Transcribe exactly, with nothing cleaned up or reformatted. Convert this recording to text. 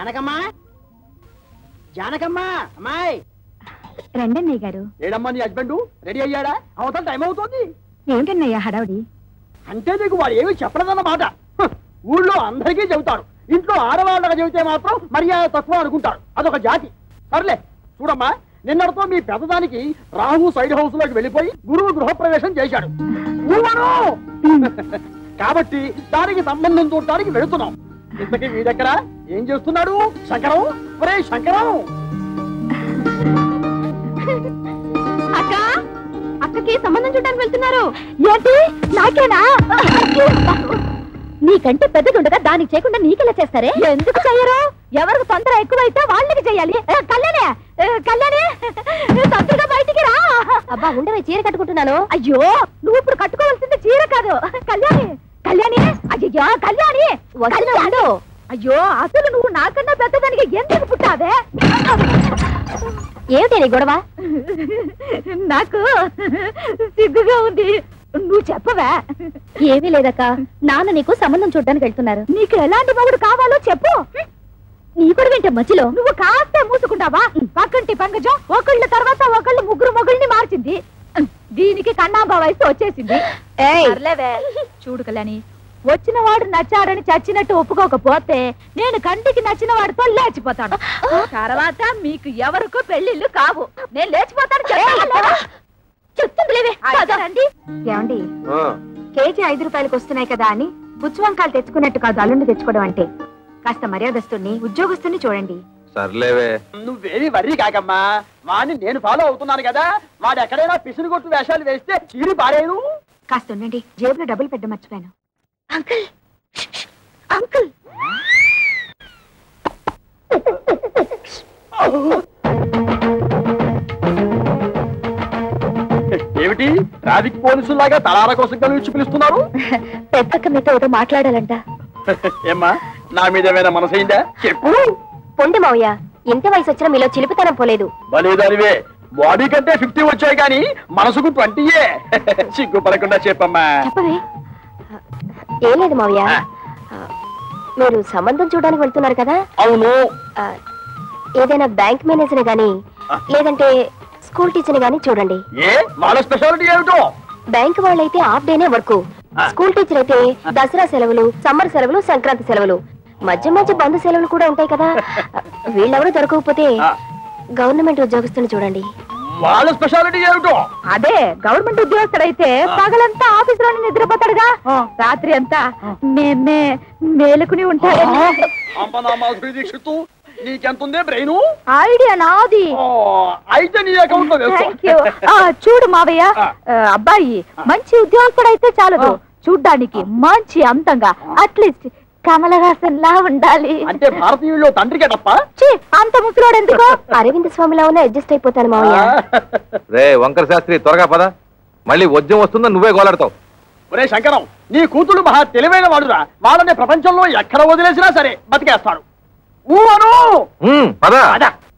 జానకమ్మా జానకమ్మా అమ్మాయి రండన్నయ్య గారు. ఏడమ్మా నీ హస్బెండ్ రెడీ అయ్యాడా? అవతల టైం అవుతుంది. ఏమిటన్నయ్య హడావుడి? అంటే నీకు వాడు ఏమీ చెప్పలేదన్నమాట. ఊళ్ళో అందరికీ చెబుతాడు, ఇంట్లో ఆడవాళ్ళగా చెబితే మాత్రం మర్యాద తక్కువ అనుకుంటాడు. అదొక జాతి. సర్లే చూడమ్మా, నిన్నటితో మీ పెద్దదానికి రాహు సైడ్ హౌస్ లోకి వెళ్ళిపోయి గురువు గృహప్రవేశం చేశాడు కాబట్టి దానికి సంబంధం చూడటానికి వెళుతున్నాం. ఇంతకీ మీ దగ్గర ఏం చేస్తున్నాడు శంకరం? ఒరే శంకరం! అక్క అక్కకి సంబంధం చూడడానికి వెళ్తున్నారు. ఏంటి నాకేనా? నీకంటే పెద్దదుండగా దానికి చేయకుండా నీకెలా చేస్తారే? ఎందుకు చెయ్యరు? ఎవరికి తొందర ఎక్కువైతే వాళ్ళకి చెయ్యాలి. కళ్యాణే కళ్యాణే తొందరగా బయటికి రా. అబ్బా ఉండవే, చీర కట్టుకుంటున్నాను. అయ్యో నువ్వు ఇప్పుడు కట్టుకోవాల్సింది చీర కాదు. కళ్యాణి కళ్యాణి అయ్యో కళ్యాణి వస్తున్నాడు. అయ్యో అసలు నువ్వు నాకన్నా పెద్దదానికి ఎందుకు పుట్టావే? ఏమిటి నీ గొడవ? నాకు సిగ్గుగా ఉంది. నువ్వు చెప్పవా? ఏమీ లేదక్క, నాన్న నీకు సంబంధం చూడడానికి వెళ్తున్నారు. నీకు ఎలాంటి మొగుడు కావాలో చెప్పు. నీ కూడా వింటే మధ్యలో నువ్వు కాస్త మూసుకుంటావా? పక్కంటి పంకజం ఒకళ్ళ తర్వాత ఒకళ్ళు ముగ్గురు మొగుల్ని మార్చింది. దీనికి కన్నాంబా వయసు వచ్చేసింది. చూడు కళ్యాణి, వచ్చిన వాడు నచ్చాడని చచ్చినట్టు ఒప్పుకోకపోతే నేను కంటికి నచ్చిన వాడితో లేచిపోతాను. తర్వాత మీకు ఎవరికో పెళ్లిళ్ళు కావు. నేను లేచిపోతాను. చెప్తుంది లేవే. ఏమండి, కేజీ ఐదు రూపాయలకు వస్తున్నాయి కదా అని పుచ్చువంకాలు తెచ్చుకున్నట్టు కాదు అల్లుండి తెచ్చుకోవడం అంటే. కాస్త మర్యాదస్తుని ఉద్యోగస్తుని చూడండి. సర్లేవే, నువ్వేమి వర్రీ కాకమ్మా. వాడిని నేను ఫాలో అవుతున్నాను కదా. వాడు ఎక్కడైనా పిసులు కొట్టు వేషాలు వేస్తే చీరి పారేను. కాస్త ఉండండి, జేబులో డబ్బులు పెట్ట మర్చిపోయాను. అంకుల్ అంకుల్ ఏమిటి ట్రాఫిక్ పోలీసులాగా తలార కోసం కలిసి పిలుస్తున్నారు? పెద్దక్క మీతో ఏదో మాట్లాడాలంట. ఏమ్మా, నా మీద ఏమైనా మనసైందా? చెప్పు. పొండి మావయ్య, ఇంత వయసు వచ్చినా మీలో చిలిపితనం పోలేదు. బలేదానివే, బాడీ కంటే ఫిఫ్టీ వచ్చాయి కానీ మనసుకు ట్వంటీయే. సిగ్గుపడకుండా చెప్పమ్మా. చెప్పవే. ఏం లేదు మావయ్య, మీరు సంబంధం చూడడానికి వెళ్తున్నారు కదా? అవును. ఏదైనా బ్యాంక్ మేనేజర్ గాని లేదంటే స్కూల్ టీచర్ గాని చూడండి. ఏ వాళ్ళ స్పెషాలిటీ ఏమిటో? బ్యాంక్ వాళ్ళైతే హాఫ్ డేనే వర్క్. స్కూల్ టీచర్ అయితే దసరా సెలవులు, సమ్మర్ సెలవులు, సంక్రాంతి సెలవులు, మధ్య మధ్య బంధు సెలవులు కూడా ఉంటాయి కదా. వీళ్ళెవరూ దొరకకపోతే గవర్నమెంట్ ఉద్యోగస్తుని చూడండి. వాళ్ళ స్పెషాలిటీ ఏమిటో? అదే గవర్నమెంట్ ఉద్యోగస్తుడైతే పగలంతా ఆఫీస్ లోనే నిద్రపోతాడుగా, రాత్రి అంతా మేలుకుని ఉంటాడు. నీకెంతుందే బ్రెయిన్? ఐడియా నాది. అయితే నీ అకౌంట్ లో చూడు మావయ్య, అబ్బాయి మంచి ఉద్యోగస్తుడైతే చాలదు, చూడ్డానికి మంచి అందంగా అట్లీస్ట్ కమల హాసన్ లా ఉండాలి. అంటే భారతీయుల్లో తండ్రికే తప్ప అంత ముసలోడు ఎందుకు? అరవింద్ స్వామిలా ఉన్న అడ్జస్ట్ అయిపోతాను మావయ్య. రే వంకర శాస్త్రి, త్వరగా పద, మళ్ళీ వద్యం వస్తుందా నువ్వే గోలాడతావు. ఒరే శంకరం, నీ కూతురు మహా తెలివైన వాడురా. వాళ్ళని ప్రపంచంలో ఎక్కడ వదిలేసినా సరే బతికేస్తాడు. ఊ అను పద.